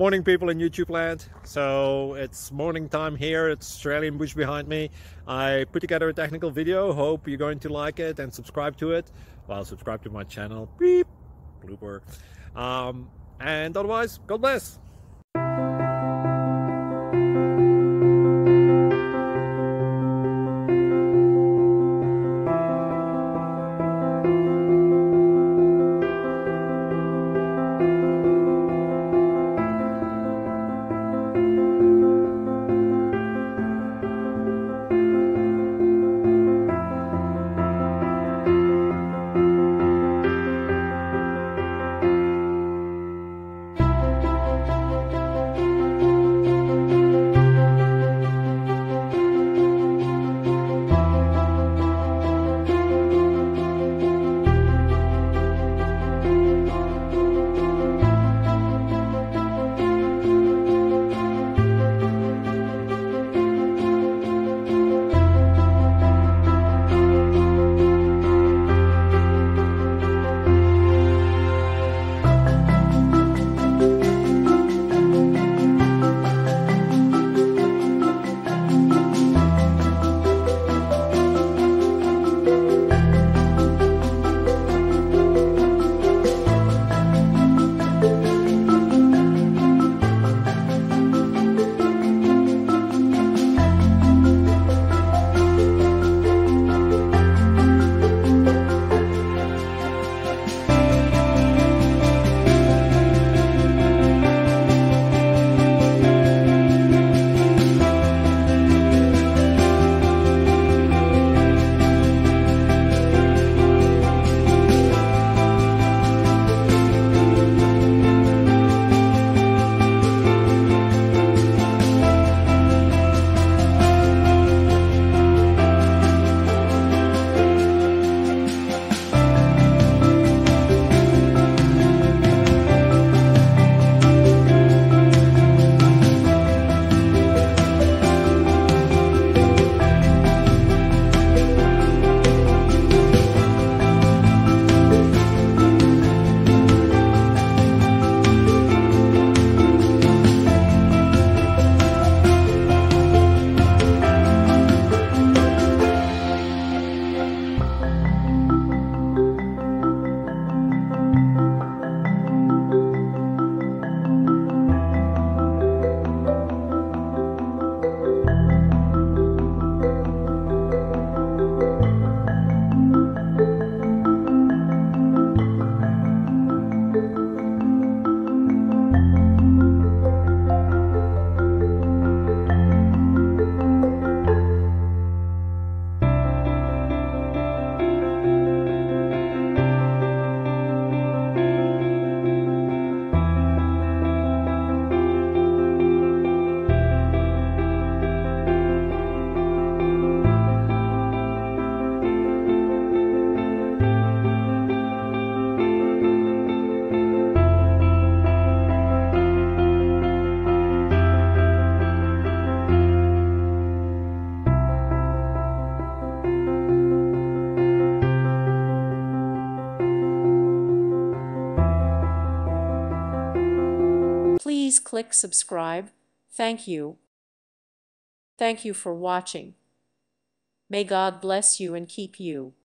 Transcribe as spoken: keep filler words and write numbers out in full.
Morning, people in YouTube land. So it's morning time here. It's Australian bush behind me. I put together a technical video. Hope you're going to like it and subscribe to it. Well, subscribe to my channel. Beep. Blooper. Um, and otherwise, God bless. Please click subscribe. Thank you. Thank you for watching. May God bless you and keep you.